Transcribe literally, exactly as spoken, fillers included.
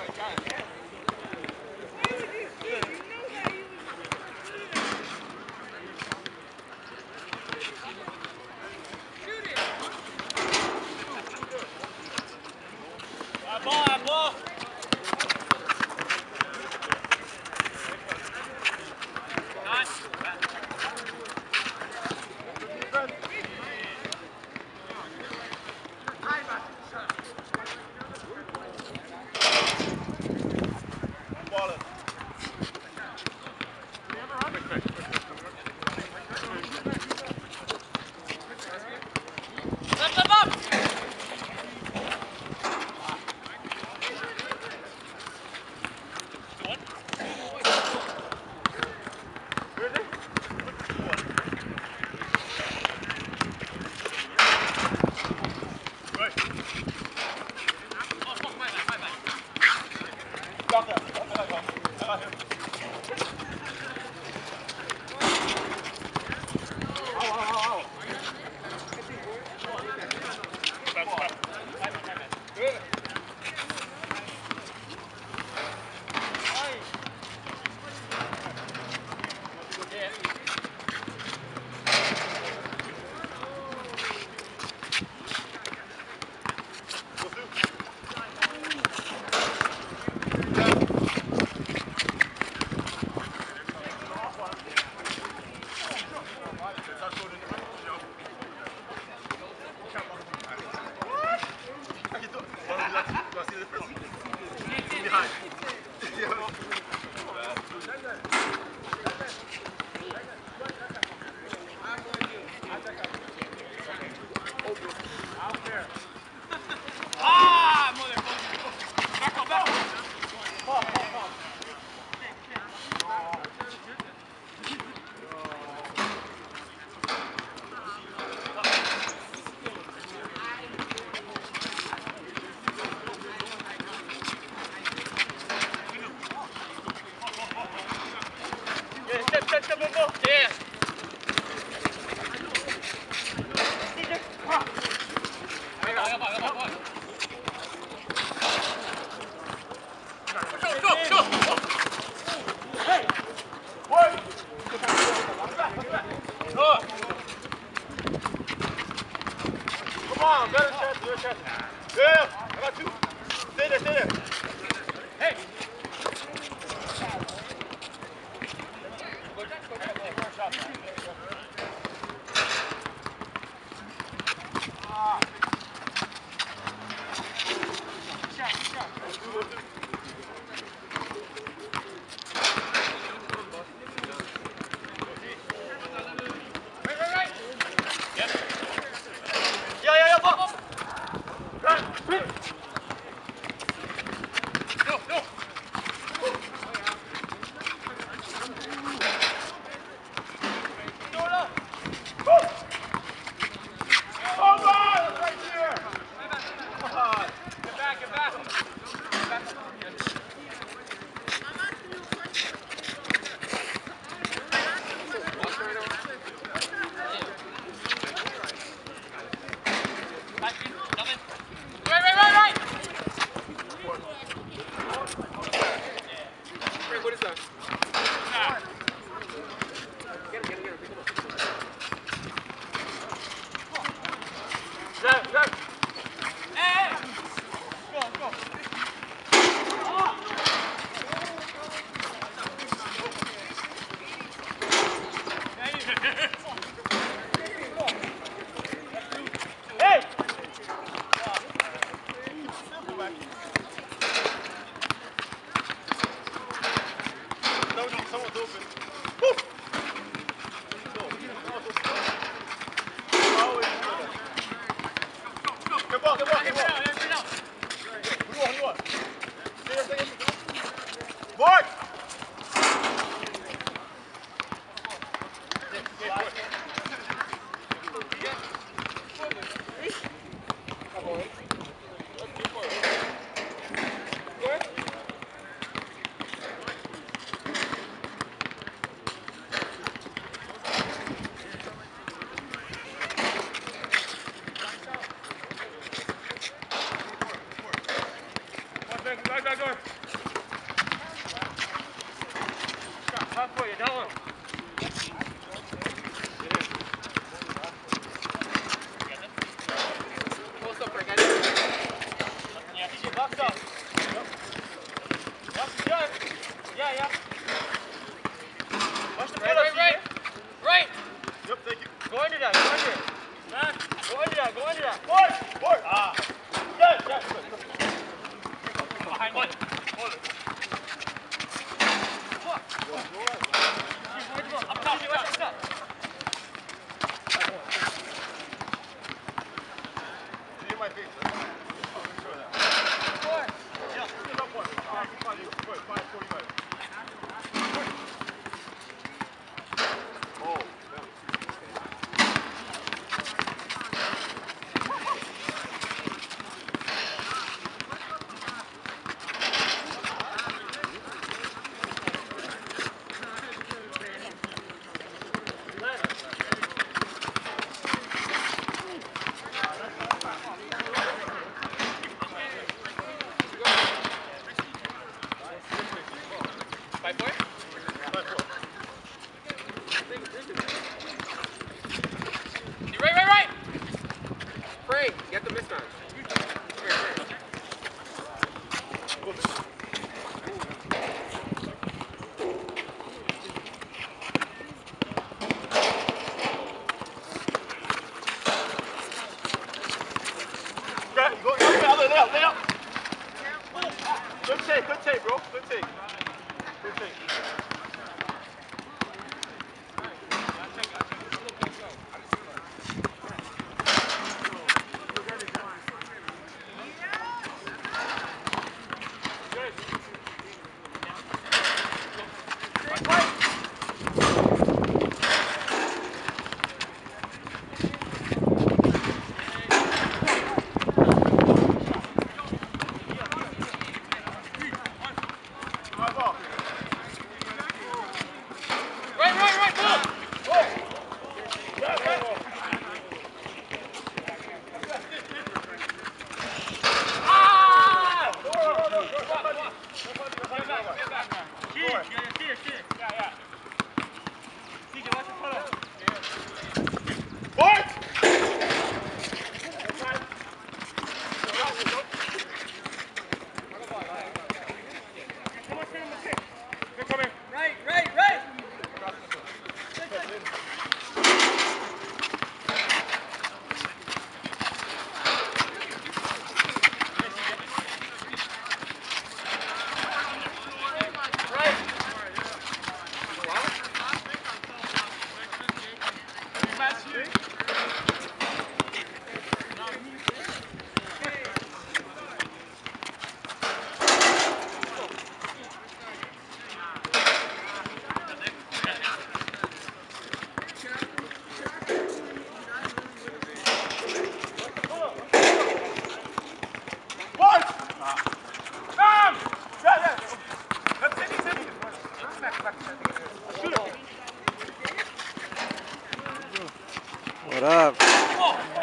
One back, Go, go, go. Half for you, that one. Post up, Rick. I did it. Yeah, T J, box up. Yep, good. Yeah, yeah. Watch the right, right, right. Right. Yep, thank you. Go under that, go under it. Back. Go under that, go under that. Board, board. Ah. Yes, yes, good. Behind Hold it. it. Hold it. Up top, watch up top. See my face, right? Sure that. Four. Yeah, sit up one. Ah, five, five, five, forty-five. Oh, yeah. Five four? Five, four. You right, right, right! Pray, get the mist on. Grab, go, go, go, lay out, lay out. Good take, good take, bro. Good take. Good take. Right, right, right, go! Ah! Right, right, right! What up?